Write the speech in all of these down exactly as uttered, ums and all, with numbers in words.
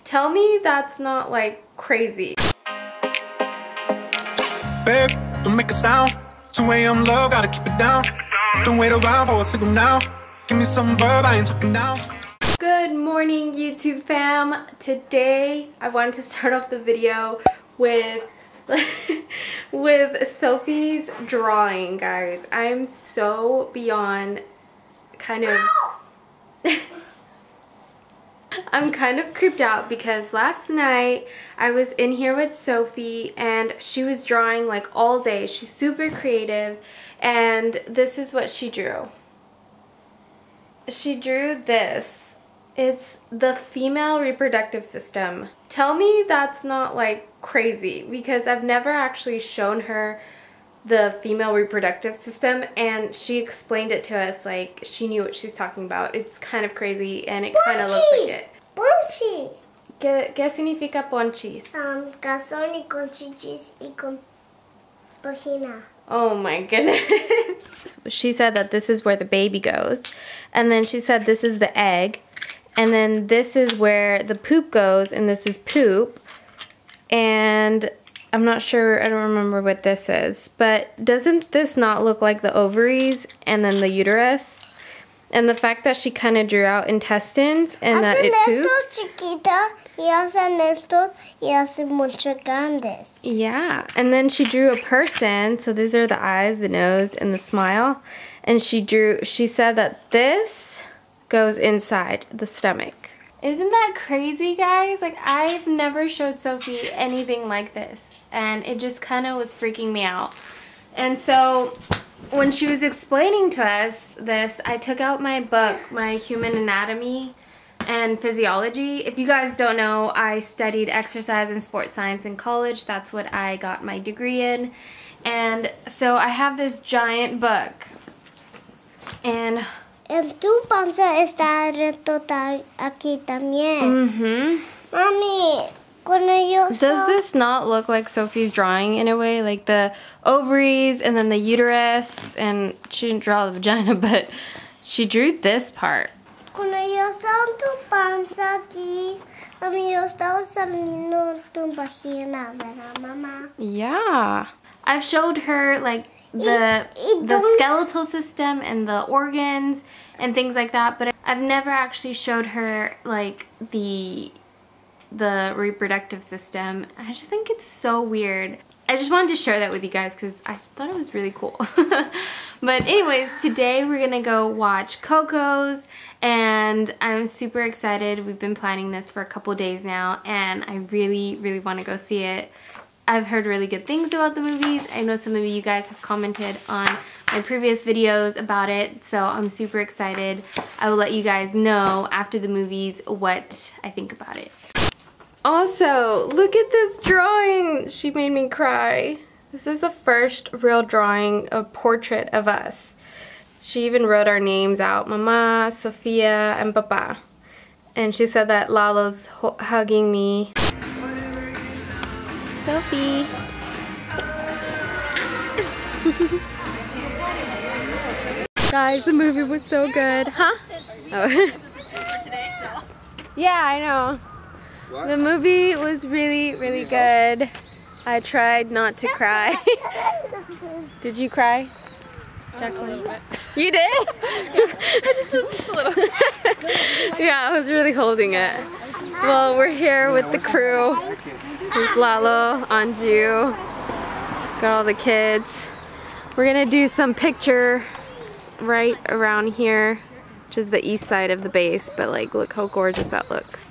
Tell me that's not like crazy. Babe, don't make a sound. two A M love, gotta keep it down. Don't wait around for a signal now. Give me some verb, I ain't talking now. Good morning, YouTube fam. Today I wanted to start off the video with with Sophie's drawing, guys. I'm so beyond kind of I'm kind of creeped out because last night I was in here with Sophie and she was drawing like all day. She's super creative and this is what she drew. She drew this. It's the female reproductive system. Tell me that's not like crazy because I've never actually shown her the female reproductive system and she explained it to us like she knew what she was talking about. It's kind of crazy and it kind of looks like it. Ponchi. ¿Qué, qué significa ponchis? Um, calzón y con chichis y con vagina. Oh my goodness. She said that this is where the baby goes and then she said this is the egg and then this is where the poop goes and this is poop and I'm not sure, I don't remember what this is, but doesn't this not look like the ovaries and then the uterus? And the fact that she kind of drew out intestines and that it poops. Hacen estos chiquita y hacen estos y hacen mucho grandes. Yeah, and then she drew a person, so these are the eyes, the nose, and the smile. And she drew, she said that this goes inside the stomach. Isn't that crazy, guys? Like, I've never showed Sophie anything like this. And it just kind of was freaking me out. And so when she was explaining to us this, I took out my book, my Human Anatomy and Physiology. If you guys don't know, I studied exercise and sports science in college. That's what I got my degree in. And so I have this giant book. And En tu panza está recto aquí también. mm-hmm. Mami, cuando yo Does this not look like Sophie's drawing in a way? Like the ovaries and then the uterus, and she didn't draw the vagina, but she drew this part. Cuando yo estaba en tu panza aquí, mami, yo estaba saliendo tu vagina, ¿verdad, mamá? Yeah. I've showed her like the, the skeletal system and the organs and things like that, but I've never actually showed her like the the reproductive system. I just think it's so weird. I just wanted to share that with you guys because I thought it was really cool. But anyways, today we're gonna go watch Coco's and I'm super excited. We've been planning this for a couple days now and I really, really want to go see it. I've heard really good things about the movies. I know some of you guys have commented on my previous videos about it, so I'm super excited. I will let you guys know after the movies what I think about it. Also, look at this drawing. She made me cry. This is the first real drawing, a portrait of us. She even wrote our names out, Mama, Sophia, and Papa. And she said that Lalo's hugging me. Sophie. Guys, the movie was so good. Huh? Oh. Yeah, I know. What? The movie was really, really good. I tried not to cry. Did you cry, Jacqueline? You did? I just, just a little. Yeah, I was really holding it. Well, we're here with the crew. There's Lalo, Anju, got all the kids. We're gonna do some pictures right around here, which is the east side of the base, but like look how gorgeous that looks.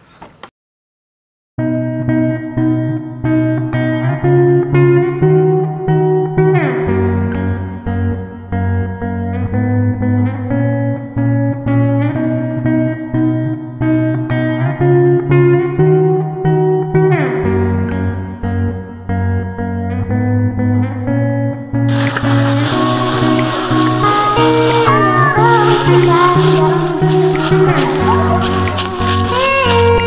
Hey!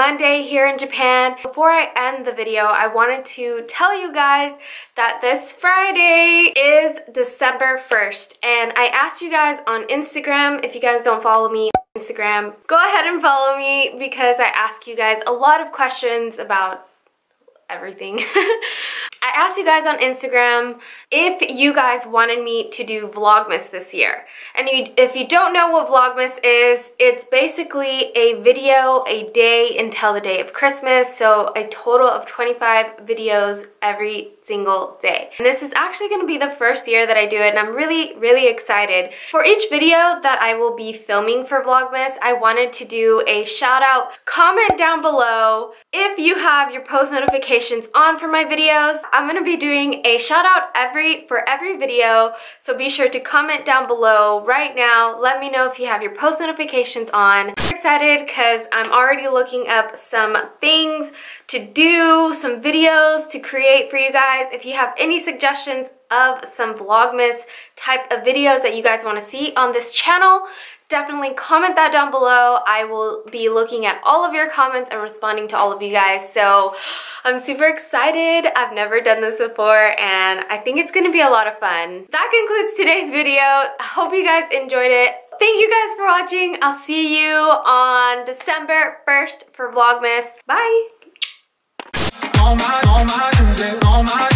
Monday here in Japan. Before I end the video, I wanted to tell you guys that this Friday is December first, and I asked you guys on Instagram. If you guys don't follow me on Instagram, go ahead and follow me because I ask you guys a lot of questions about everything. I asked you guys on Instagram if you guys wanted me to do Vlogmas this year. And you, if you don't know what Vlogmas is, it's basically a video a day until the day of Christmas. So a total of twenty-five videos every single day. And this is actually going to be the first year that I do it, and I'm really, really excited. For each video that I will be filming for Vlogmas, I wanted to do a shout out. Comment down below if you have your post notifications on for my videos. I'm going to be doing a shout out every for every video, so be sure to comment down below right now. Let me know if you have your post notifications on. I'm excited because I'm already looking up some things to do, some videos to create for you guys. If you have any suggestions of some Vlogmas type of videos that you guys want to see on this channel, definitely comment that down below. I will be looking at all of your comments and responding to all of you guys. So I'm super excited. I've never done this before, and I think it's going to be a lot of fun. That concludes today's video. I hope you guys enjoyed it. Thank you guys for watching. I'll see you on December first for Vlogmas. Bye! All my, all my, all my